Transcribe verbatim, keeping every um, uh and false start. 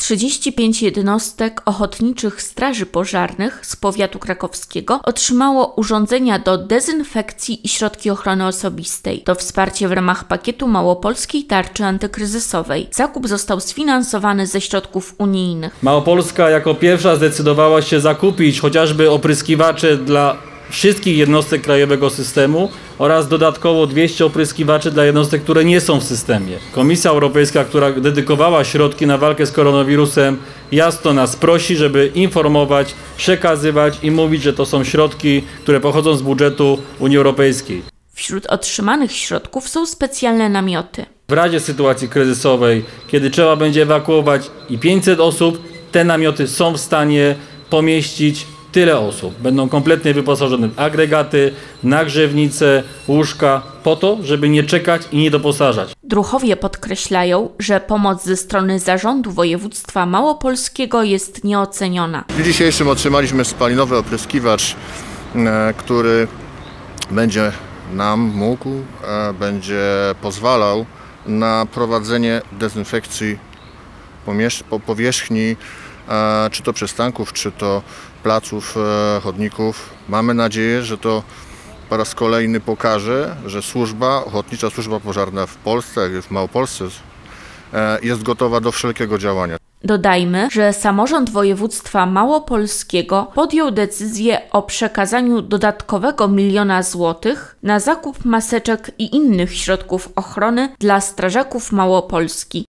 trzydzieści pięć jednostek ochotniczych straży pożarnych z powiatu krakowskiego otrzymało urządzenia do dezynfekcji i środki ochrony osobistej. To wsparcie w ramach pakietu małopolskiej tarczy antykryzysowej. Zakup został sfinansowany ze środków unijnych. Małopolska jako pierwsza zdecydowała się zakupić chociażby opryskiwacze dla wszystkich jednostek krajowego systemu oraz dodatkowo dwieście opryskiwaczy dla jednostek, które nie są w systemie. Komisja Europejska, która dedykowała środki na walkę z koronawirusem, jasno nas prosi, żeby informować, przekazywać i mówić, że to są środki, które pochodzą z budżetu Unii Europejskiej. Wśród otrzymanych środków są specjalne namioty. W razie sytuacji kryzysowej, kiedy trzeba będzie ewakuować i pięćset osób, te namioty są w stanie pomieścić tyle osób. Będą kompletnie wyposażone w agregaty, nagrzewnice, łóżka, po to, żeby nie czekać i nie doposażać. Druhowie podkreślają, że pomoc ze strony Zarządu Województwa Małopolskiego jest nieoceniona. W dniu dzisiejszym otrzymaliśmy spalinowy opryskiwacz, który będzie nam mógł, będzie pozwalał na prowadzenie dezynfekcji powierzchni, czy to przystanków, czy to placów, chodników. Mamy nadzieję, że to po raz kolejny pokaże, że służba, Ochotnicza Służba Pożarna w Polsce, jak w Małopolsce, jest gotowa do wszelkiego działania. Dodajmy, że samorząd województwa małopolskiego podjął decyzję o przekazaniu dodatkowego miliona złotych na zakup maseczek i innych środków ochrony dla strażaków Małopolski.